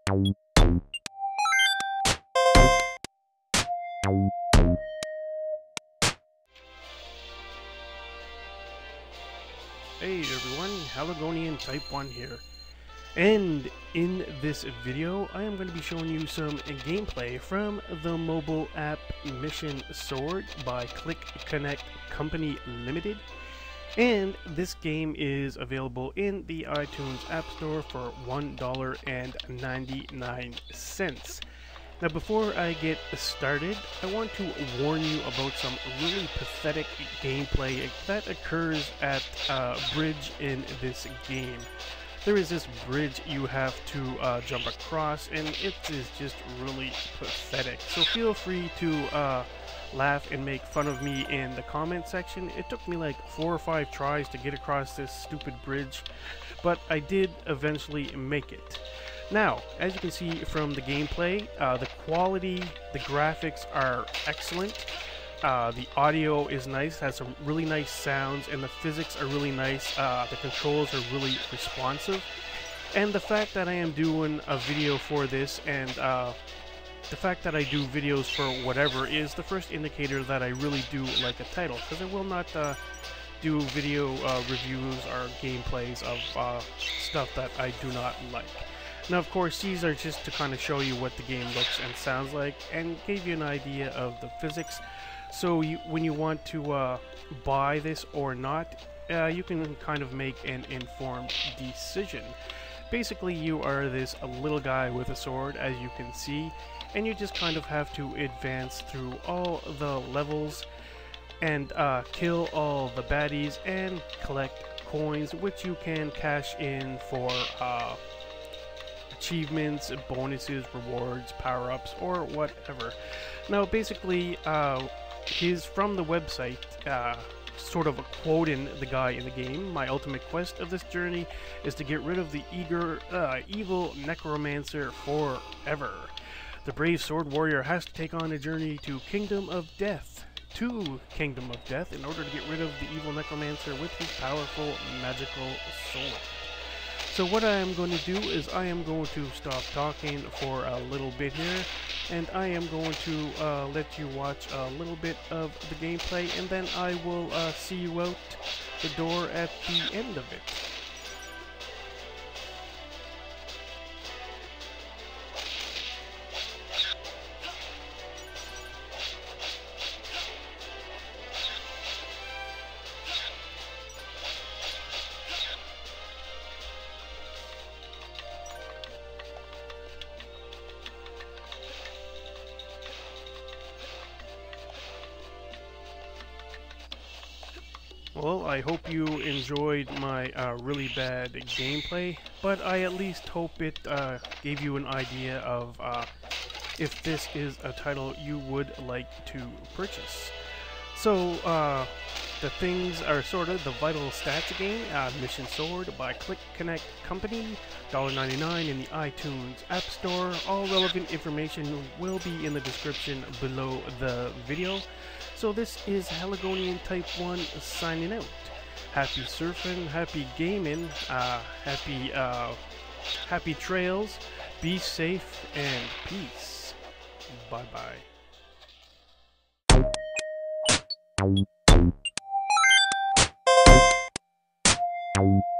Hey everyone, Haligonian Type 1 here, and in this video I am going to be showing you some gameplay from the mobile app Mission Sword by Click Connect Company Limited, and this game is available in the iTunes App Store for $1.99. Now before I get started, I want to warn you about some really pathetic gameplay that occurs at a bridge in this game. There is this bridge you have to jump across, and it is just really pathetic. So feel free to laugh and make fun of me in the comment section. It took me like 4 or 5 tries to get across this stupid bridge, but I did eventually make it. Now, as you can see from the gameplay, the quality, the graphics are excellent. The audio is nice, has some really nice sounds, and the physics are really nice. The controls are really responsive. And the fact that I am doing a video for this, and the fact that I do videos for whatever, is the first indicator that I really do like a title, because I will not do video reviews or gameplays of stuff that I do not like. Now, of course, these are just to kind of show you what the game looks and sounds like, and give you an idea of the physics. So when you want to buy this or not, you can kind of make an informed decision. Basically, you are this little guy with a sword, as you can see, and you just kind of have to advance through all the levels and kill all the baddies and collect coins, which you can cash in for achievements, bonuses, rewards, power-ups, or whatever. Now, basically, he's from the website, sort of quoting the guy in the game. My ultimate quest of this journey is to get rid of the evil necromancer forever. The brave sword warrior has to take on a journey to Kingdom of Death. Kingdom of Death in order to get rid of the evil necromancer with his powerful magical sword. So what I am going to do is I am going to stop talking for a little bit here, and I am going to let you watch a little bit of the gameplay, and then I will see you out the door at the end of it. Well, I hope you enjoyed my really bad gameplay, but I at least hope it gave you an idea of if this is a title you would like to purchase. So, the things are sort of the vital stats again. Mission Sword by Click Connect Company, $1.99 in the iTunes App Store. All relevant information will be in the description below the video. So this is Haligonian Type 1 signing out. Happy surfing, happy gaming, happy trails, be safe, and peace. Bye-bye.